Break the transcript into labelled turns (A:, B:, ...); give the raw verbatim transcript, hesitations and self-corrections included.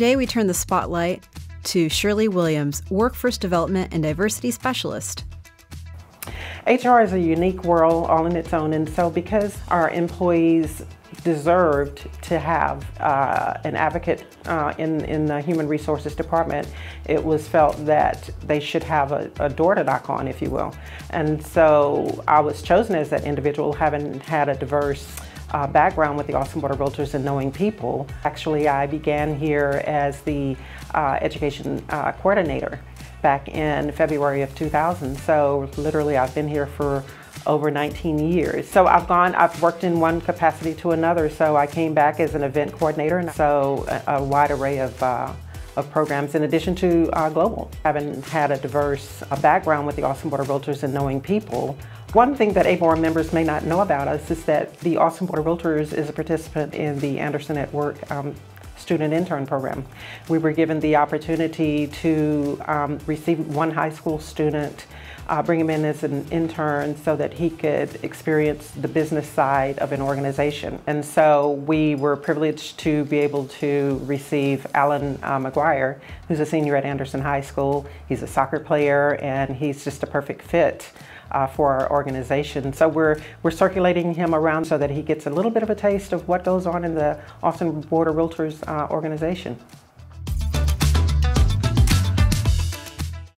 A: Today we turn the spotlight to Shirley Williams, Workforce Development and Diversity Specialist.
B: H R is a unique world all in its own, and so because our employees deserved to have uh, an advocate uh, in, in the Human Resources Department, it was felt that they should have a, a door to knock on, if you will. And so I was chosen as that individual, having had a diverse uh, background with the Austin Board of REALTORS and knowing people. Actually, I began here as the uh, education uh, coordinator back in February of two thousand. So literally I've been here for over nineteen years. So I've gone, I've worked in one capacity to another. So I came back as an event coordinator, and so a, a wide array of, uh, of programs in addition to uh, global. Having had a diverse uh, background with the Austin Board of REALTORS and knowing people, one thing that ABoR members may not know about us is that the Austin Board of REALTORS is a participant in the Anderson at Work um, student intern program. We were given the opportunity to um, receive one high school student, uh, bring him in as an intern so that he could experience the business side of an organization. And so we were privileged to be able to receive Alan uh, McGuire, who's a senior at Anderson High School. He's a soccer player and he's just a perfect fit Uh, for our organization. So we're, we're circulating him around so that he gets a little bit of a taste of what goes on in the Austin Board of REALTORS uh, organization.